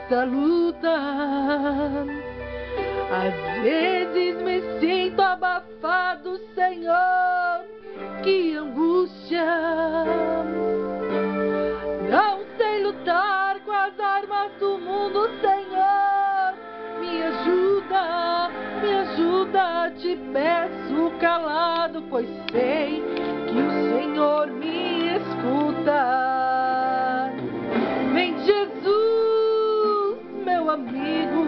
nessa luta. Às vezes me sinto abafado, Senhor, que angústia. Não sei lutar com as armas do mundo, Senhor, me ajuda, te peço calado, pois sei que o Senhor me escuta. Vem, Jesus, meu amigo,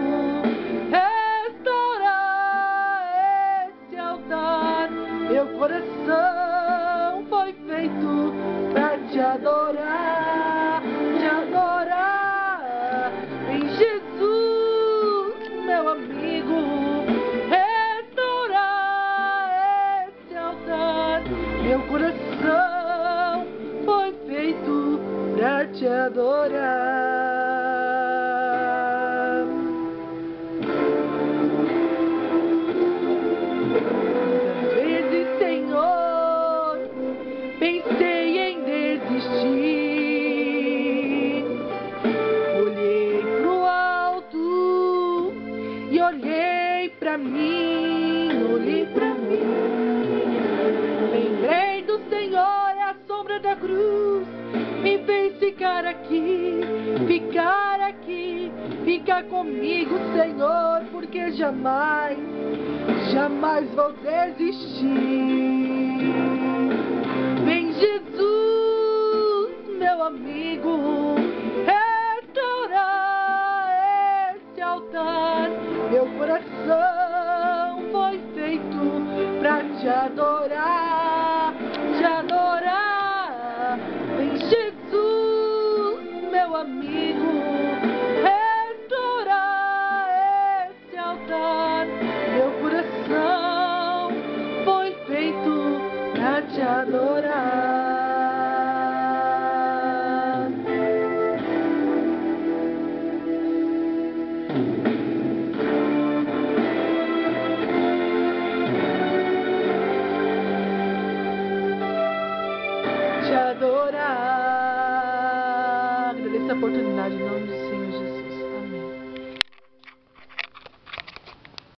restaurar esse altar. Meu coração foi feito pra te adorar, te adorar. Vem, Jesus, meu amigo, restaurar esse altar. Meu coração foi feito pra te adorar. Muitas vezes, Senhor, pensei em desistir. Olhei pro alto e olhei pra mim, Lembrei do Senhor e a sombra da cruz me fez ficar aqui, ficar comigo, Senhor, porque jamais vou desistir. Vem, Jesus, meu amigo, restaurar esse altar. Meu coração foi feito pra te adorar.